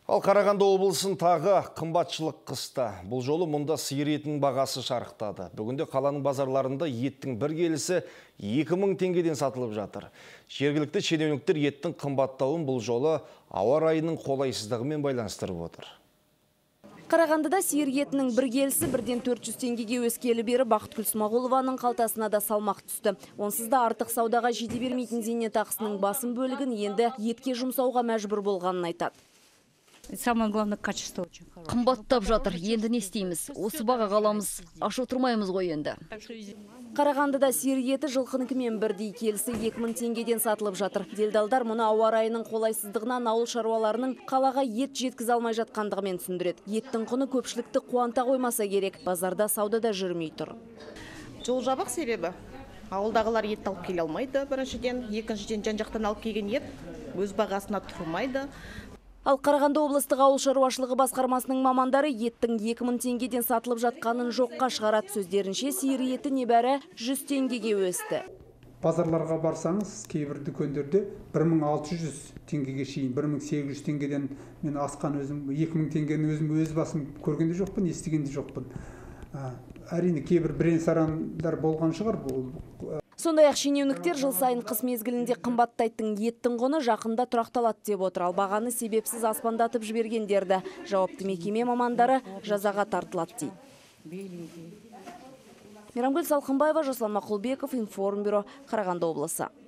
Ал Қарағанды облысын тағы қымбатшылық қысты. Бұл жолы мұнда сиыр етінің бағасы шарықтады. Бүгінде қаланың базарларында еттің бір келісі 2000 теңгеден сатылып жатыр. Жергілікті шенеуніктер еттің қымбаттауын бұл жолы ауа райының қолайсыздығымен байланыстырып отыр. Қарағандыда сиыр етінің бір келісі 1-400 теңгеге өскелі бері Бақытгүл Смағұлованың қалтасына да салмақ түсті. Онсыз да артық саудаға жете бермейтін зейнетақысының басым бөлігін енді етке жұмсауға мәжбүр болғанын айтады. Самое главное, качество очень хорошее. Қымбаттап жатыр, енді не істейміз? Осы баға қаламыз, аш отырмаймыз ғой енді. Қарағандыда сиыр еті жылқыныкімен бірдей келісі 2000 теңгеден сатылып жатыр. Делдалдар мұны ауа райының қолайсыздығынан ауыл шаруаларының қалаға ет жеткізе алмай жатқандығымен түсіндіреді. Еттің құны көпшілікті қуанта қоймаса керек, базарда саудада жүрмей тұр. Жол жабық себебі. Ауылдағылар ет алып келе алмайды, біріншіден, екіншіден жан-жақтан алып келген ет өз бағасына тұрмайды. Ал Қарағанды облыстық ауыл шаруашылығы басқармасының мамандары еттің 2000 теңгеден сатылып жатқанын жоққа шығарады. Сөздерінше сиыр еті небәрі 100 теңгеге өсті. Базарларға барсаңыз, кейбір дүкендерде 1600 теңгеге шейін, 1800 теңгеден мен асқан өзім, 2000 теңгені өзім өз басым көргенде жоқпын, естігенде жоқпын. Әрине кейбір бірен-сарандар болған шығар бұл. Сондай-ақ шенеуніктер жыл сайын қыс мезгілінде қымбаттайтын еттің құны жақында тұрақталады деп отыр. Ал бағаны себепсіз аспандатып жібергендерді жауапты мекеме мамандары жазаға тартылады дейді. Мейрамгүл Салқынбаева, Жасұлан Мақұлбеков, Информбюро, Қарағанды облысы.